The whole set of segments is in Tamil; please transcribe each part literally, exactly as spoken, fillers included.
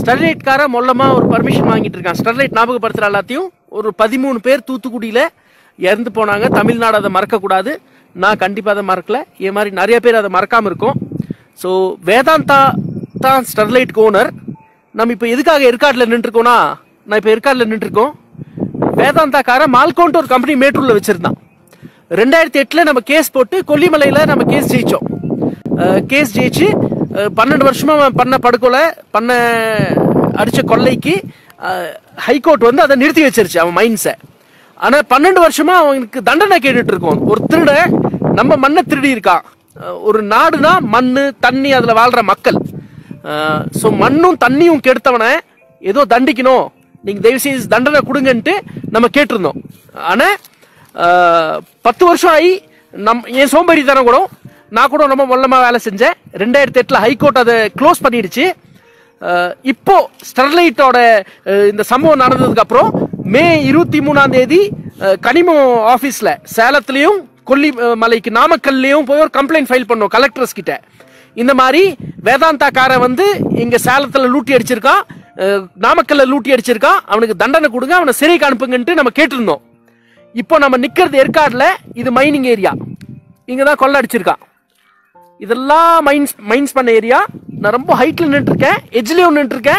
ஸ்டெர்லைட் கார மொல்லமா ஒரு பர்மிஷன் வாங்கிட்டு இருக்கான். ஸ்டெர்லைட் ஞாபகப்படுத்துற எல்லாத்தையும் ஒரு பதிமூணு பேர் தூத்துக்குடியில இறந்து போனாங்க. தமிழ்நாடு அதை மறக்க கூடாது. நான் கண்டிப்பா அதை மறக்கல. இது மாதிரி நிறைய பேர் அதை மறக்காம இருக்கும். ஸோ வேதாந்தா தான் ஸ்டெர்லைட் ஓனர். நம்ம இப்போ எதுக்காக ஏற்காட்டில் நின்றுருக்கோம்னா, நான் இப்போ ஏற்காட்டில் நின்றுருக்கோம். வேதாந்தாக்கார மால்கோன்ட்டு ஒரு கம்பெனி மேட்டூரில் வச்சிருந்தான். ரெண்டாயிரத்தி எட்டுல நம்ம கேஸ் போட்டு கொல்லிமலையில் நம்ம கேஸ் ஜெயிச்சோம். கேஸ் ஜெயிச்சு பன்னெண்டு வருஷமா பண்ண படுகொலை பண்ண அடிச்ச கொள்ளைக்கு ஹைகோர்ட் வந்து அதை நிறுத்தி வச்சிருச்சு அவன் மைண்ட்ஸை. ஆனா பன்னெண்டு வருஷமா அவனுக்கு தண்டனை கேட்டுட்டு இருக்கோம். ஒரு திருட நம்ம மண்ணை திருடி இருக்கான். ஒரு நாடுனா மண்ணு தண்ணி அதுல வாழ்ற மக்கள். ஸோ மண்ணும் தண்ணியும் கெடுத்தவனை ஏதோ தண்டிக்கணும், நீங்க தயவு செய்து தண்டனை கொடுங்கன்ட்டு நம்ம கேட்டிருந்தோம். ஆனா பத்து வருஷம் ஆகி நம் என் சோம்பேறி தானே கூட நான் கூட ரொம்ப மொல்லமா வேலை செஞ்சேன். ரெண்டாயிரத்தி எட்டுல ஹைகோர்ட் அதை க்ளோஸ் பண்ணிடுச்சு. இப்போ ஸ்டெர்லைட்டோட இந்த சம்பவம் நடந்ததுக்கு அப்புறம் மே இருபத்தி மூணாம் தேதி கனிமம் ஆபீஸ்ல சேலத்திலையும் கொல்லிமலைக்கு நாமக்கல்லையும் போய் ஒரு கம்ப்ளைண்ட் ஃபைல் பண்ணோம் கலெக்டர்ஸ் கிட்ட. இந்த மாதிரி வேதாந்தா கார வந்து இங்க சேலத்துல லூட்டி அடிச்சிருக்கான், நாமக்கல்ல லூட்டி அடிச்சிருக்கான், அவனுக்கு தண்டனை கொடுங்க, அவனை சிறைக்கு அனுப்புங்கன்ட்டு நம்ம கேட்டிருந்தோம். இப்போ நம்ம நிக்கிறது ஏற்காடுல, இது மைனிங் ஏரியா. இங்கதான் கொள்ள அடிச்சிருக்கான். இதெல்லாம் மைன்ஸ் மைன்ஸ் பண்ண ஏரியா. நான் ரொம்ப ஹைட்ல நின்று இருக்கேன், எஜ்லயும் நின்று இருக்கேன்.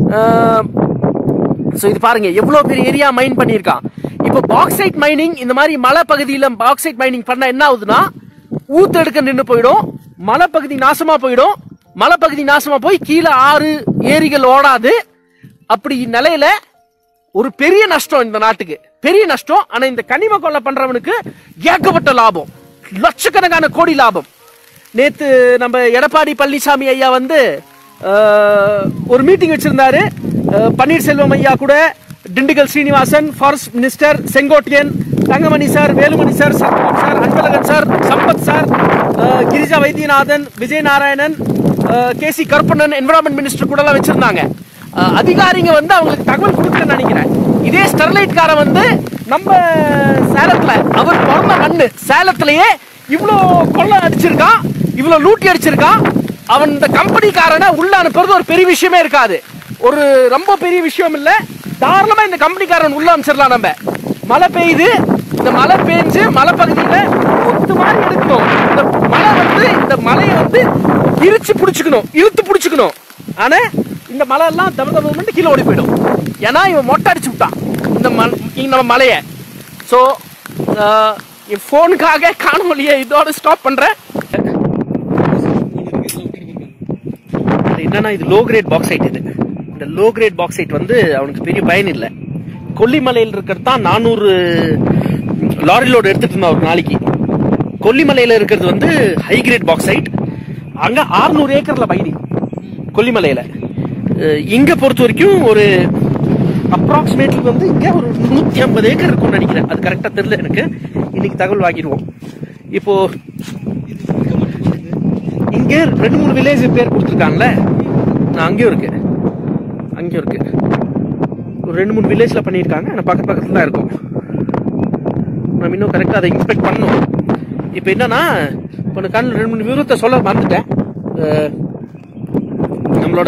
ஸோ இது பாருங்க எவ்வளவு பெரிய ஏரியா மைன் பண்ணியிருக்கான். இப்போ பாக்சைட் மைனிங் இந்த மாதிரி மலை பகுதியில் பாக்சைட் மைனிங் பண்ணா என்ன ஆகுதுன்னா, ஊத்து எடுக்க நின்று போயிடும், மலைப்பகுதி நாசமா போயிடும். மலைப்பகுதி நாசமா போய் கீழே ஆறு ஏரிகள் ஓடாது. அப்படி நிலையில ஒரு பெரிய நஷ்டம் இந்த நாட்டுக்கு, பெரிய நஷ்டம். ஆனா இந்த கனிம கொள்ளை பண்றவனுக்கு ஏகப்பட்ட லாபம், லட்சக்கணக்கான கோடி லாபம். நேத்து நம்ம எடப்பாடி பழனிசாமி ஐயா வந்து ஒரு மீட்டிங் வச்சிருந்தாரு. பன்னீர்செல்வம் ஐயா கூட, Dindigul Srinivasan, forest minister Sengottaiyan, Thangamani sir, Velumani sir, Saravanan sir, Anbazhagan sir, Sampath sir, Girija Vaidyanathan, Vijay Narayanan, K C Karuppannan environment minister கூட எல்லாம் வச்சிருந்தாங்க. அதிகாரிங்க வந்து அவங்களுக்கு தகவல் கொடுக்கணும்னு நினைக்கிறேன். இதே ஸ்டெர்லைட் கார வந்து நம்ம சேலத்துல, அவர் பிறந்த மண்ணு சேலத்திலேயே இவ்வளோ கொள்ளை அடிச்சிருக்கான், இவ்வளோ லூட்டி அடிச்சிருக்கான். அவன் இந்த கம்பெனிக்காரனை உள்ள அனுப்புறது ஒரு பெரிய விஷயமே இருக்காது, ஒரு ரொம்ப பெரிய விஷயம் இல்ல. தாராளமா இந்த கம்பெனிக்காரன் உள்ள அனுப்பிச்சிடலாம். நம்ம மழை பெய்யுது, இந்த மழை பெஞ்சு மலை பகுதியில ஒத்து மாதிரி எடுக்கணும். இந்த மழை வந்து இந்த மலையை வந்து இழுச்சு பிடிச்சுக்கணும், இழுத்து பிடிச்சுக்கணும். ஆனா இந்த மலை எல்லாம் தம தம கீழே ஓடி போயிடும். ஏன்னா இவன் மொட்டை அடிச்சு விட்டான் இந்த நம்ம மலையை. ஸோ என் போனுக்காக காணொலியை இதோட ஸ்டாப் பண்றேன். என்னன்னா இது லோ கிரேட் பாக்சைட். இது இந்த லோ கிரேட் பாக்சைட் வந்து அவனுக்கு பெரிய பயன் இல்லை. கொல்லிமலையில் இருக்கிறது தான் நானூறு லாரி லோடு எடுத்துட்டு இருந்தா ஒரு நாளைக்கு. கொல்லிமலையில இருக்கிறது வந்து ஹை கிரேட் பாக்சைட். அங்க ஆறுநூறு ஏக்கர்ல மைனிங் கொல்லிமலையில. இங்க பொறுத்த வரைக்கும் ஒரு அப்ராக்சிமேட்லி வந்து இங்க ஒரு நூத்தி ஐம்பது ஏக்கர் இருக்கும்னு நினைக்கிறேன். அது கரெக்டா தெரியல எனக்கு. இன்னைக்கு தகவல் வாங்கிடுவோம். இப்போ இங்க ரெண்டு மூணு வில்லேஜ் பேர் கொடுத்துருக்காங்கல்ல, அங்கேயும் இருக்கு, அங்கேயும் இருக்கு. ஒரு ரெண்டு மூணு வில்லேஜ்ல பண்ணியிருக்காங்க. நான் பக்கத்து பக்கத்துல தான் இருக்கும். நம்ம இன்னும் கரெக்டா அதை இன்ஸ்பெக்ட் பண்ணணும். இப்போ என்னன்னா, இப்போ கண்ணில் ரெண்டு மூணு விவரத்தை சொல்ல மறந்துட்டேன். நம்மளோட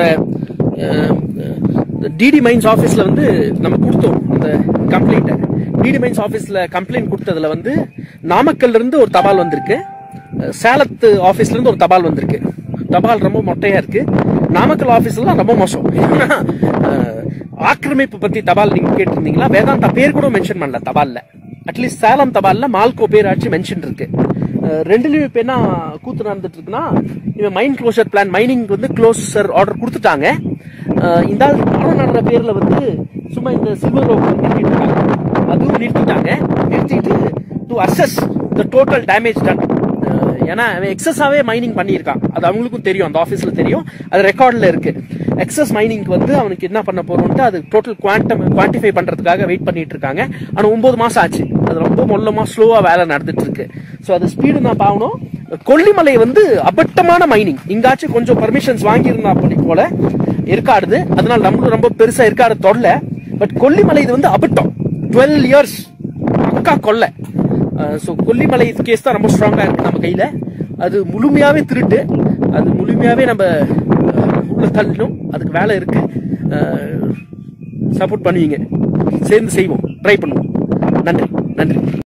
டிடி மைன்ஸ் ஆஃபீஸ்ல வந்து நம்ம கொடுத்தோம் இந்த கம்ப்ளைண்ட்டை. டிடி மைன்ஸ் ஆஃபீஸ்ல கம்ப்ளைண்ட் கொடுத்ததுல வந்து நாமக்கல்ல இருந்து ஒரு தபால் வந்திருக்கு, சேலத்து ஆஃபீஸ்ல இருந்து ஒரு தபால் வந்திருக்கு. தபால் ரொம்ப மொட்டையா இருக்கு. நாமக்கல் ஆஃபீஸ்ல ரொம்ப மோசம். ஆக்கிரமிப்பு பத்தி தபால் நீங்க கேட்டிருந்தீங்களா? வேதாந்தா பேர் கூட மென்ஷன் பண்ணல தபால்ல. அட்லீஸ்ட் சேலம் தபால்ல மால்கோ பேர் ஆச்சு மென்ஷன் இருக்கு. ரெண்டுலயும் இப்ப என்ன கூத்து நடந்துட்டு இருக்குன்னா, இவன் மைன் க்ளோசர் பிளான், மைனிங் வந்து க்ளோசர் ஆர்டர் கொடுத்துட்டாங்க. இந்த பாடம் நடுற பேர்ல வந்து சும்மா இந்த சில்வர் ரோக் நிறுத்திட்டு இருக்காங்க. அதுவும் நிறுத்திட்டாங்க. நிறுத்திட்டு to assess the total damage done. ஏன்னா அவன் எக்ஸஸாவே மைனிங் பண்ணியிருக்கான். அது அவங்களுக்கும் தெரியும், அந்த ஆஃபீஸ்ல தெரியும், அது ரெக்கார்ட்ல இருக்கு. எக்ஸஸ் மைனிங்க்கு வந்து அவனுக்கு என்ன பண்ண போறோம்ட்டு அது டோட்டல் குவான்டம் குவான்டிஃபை பண்றதுக்காக வெயிட் பண்ணிட்டு இருக்காங்க. ஆனா ஒன்பது மாசம் ஆச்சு. அது ரொம்ப மொல்லமா ஸ்லோவா வேலை நடந்துட்டு இருக்கு. ஸோ அது ஸ்பீடு தான் பாக்கணும். கொல்லிமலை வந்து அபட்டமான மைனிங். இங்காச்சும் கொஞ்சம் பர்மிஷன்ஸ் வாங்கியிருந்தா அப்படி போல இருக்காது. அதனால நம்மளும் ரொம்ப பெருசா இருக்காது தொடல. பட் கொல்லிமலை இது வந்து அபட்டம். டுவெல் இயர்ஸ் அக்கா கொல்ல. ஸோ கொல்லிமலை கேஸ் தான் ரொம்ப ஸ்ட்ராங்கா இருக்கு நம்ம கையில. அது முழுமையாவே திருட்டு. அது முழுமையாவே நம்ம உள்ள தள்ளணும். அதுக்கு வேலை இருக்கு. சப்போர்ட் பண்ணுவீங்க. சேர்ந்து செய்வோம், ட்ரை பண்ணுவோம். நன்றி நன்றி.